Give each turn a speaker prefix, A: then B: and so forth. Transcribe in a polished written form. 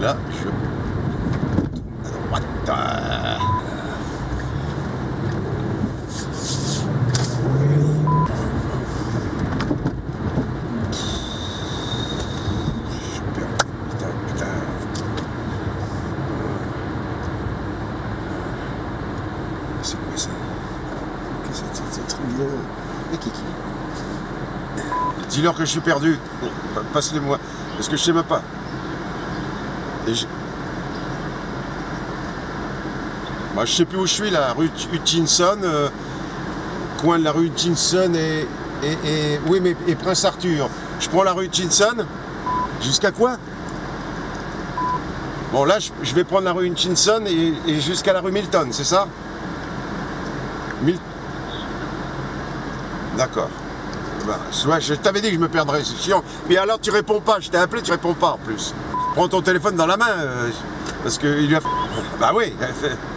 A: là, je... À droite. C'est quoi ça? C'est trop bien. Et Kiki. Dis-leur que je suis perdu. Passe-les-moi. Parce que je sais même pas. Et je... Bah, je sais plus où je suis là. Rue Hutchinson. Coin de la rue Hutchinson oui, mais et Prince Arthur. Je prends la rue Hutchinson. Jusqu'à quoi? Bon, là, je vais prendre la rue Hutchinson et jusqu'à la rue Milton, c'est ça? D'accord. Bah, ouais, je t'avais dit que je me perdrais, c'est chiant. Mais alors tu réponds pas, je t'ai appelé, tu réponds pas en plus. Prends ton téléphone dans la main, parce qu'il lui a... Bah oui.